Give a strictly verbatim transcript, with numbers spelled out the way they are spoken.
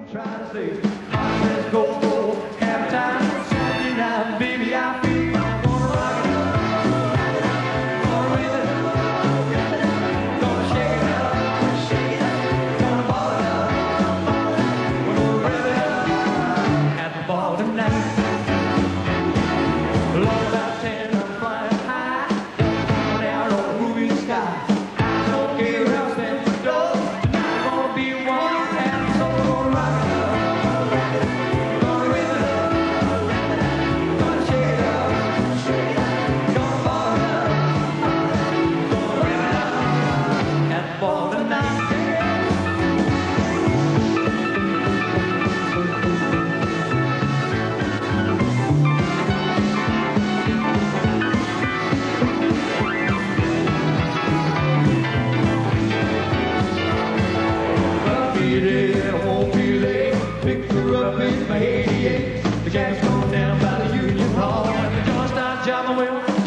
try to say, let's go, go, have time, Saturday night, baby, I feel I wanna rock it up, gonna rhythm it up, gonna shake it up, shake it up, gonna ball it up, we're gonna rhythm it up, at the ball tonight. Lord, I tell you, I'm flying high, going out on the movie sky. I don't care how stand for door, tonight gonna be one, and so we're gonna rock it up. I won't be late. Picked her up in my eighty-eight. The gas going down by the Union Hall, and the joint starts jobbing well.